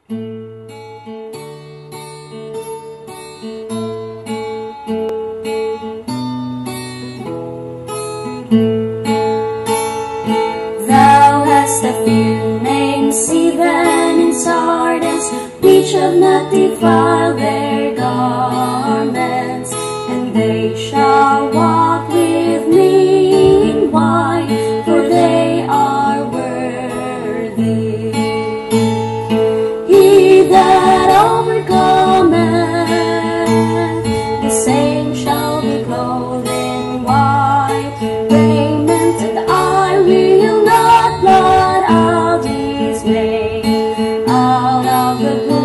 Thou hast a few names, even in Sardis, which have not defiled their garments, and they shall walk with me in white, for they are worthy. He that overcometh, the same shall be clothed in white raiment, and I will not blot out his name out of the book